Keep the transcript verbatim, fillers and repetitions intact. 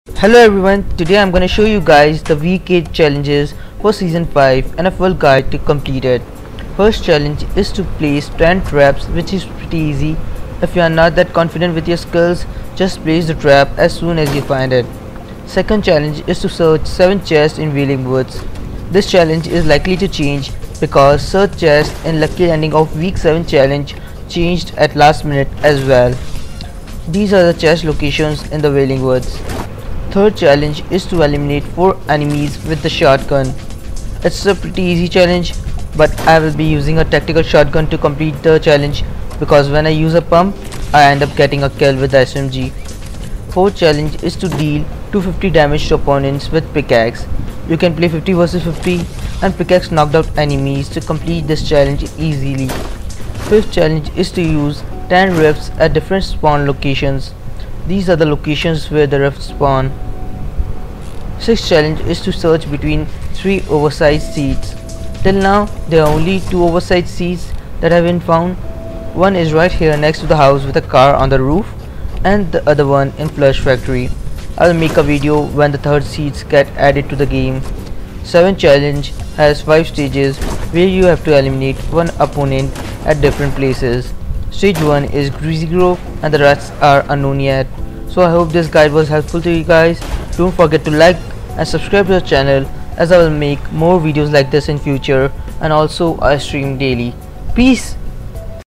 Hello everyone, today I'm gonna show you guys the week eight challenges for season five and a full guide to complete it. First challenge is to place ten traps, which is pretty easy. If you are not that confident with your skills, just place the trap as soon as you find it. Second challenge is to search seven chests in Wailing Woods. This challenge is likely to change because search chest in lucky ending of week seven challenge changed at last minute as well. These are the chest locations in the Wailing Woods. Third challenge is to eliminate four enemies with the shotgun. It's a pretty easy challenge, but I will be using a tactical shotgun to complete the challenge because when I use a pump, I end up getting a kill with the S M G. Fourth challenge is to deal two hundred fifty damage to opponents with pickaxe. You can play fifty versus fifty and pickaxe knocked out enemies to complete this challenge easily. Fifth challenge is to use ten rifts at different spawn locations. These are the locations where the rifts spawn. Sixth challenge is to search between three oversized seats. Till now there are only two oversized seats that have been found. One is right here next to the house with a car on the roof, and the other one in Flush Factory. I will make a video when the third seats get added to the game. Seventh challenge has five stages where you have to eliminate one opponent at different places. Stage one is Greasy Grove and the rest are unknown yet. So I hope this guide was helpful to you guys. Don't forget to like and subscribe to the channel, as I will make more videos like this in future, and also I stream daily. Peace.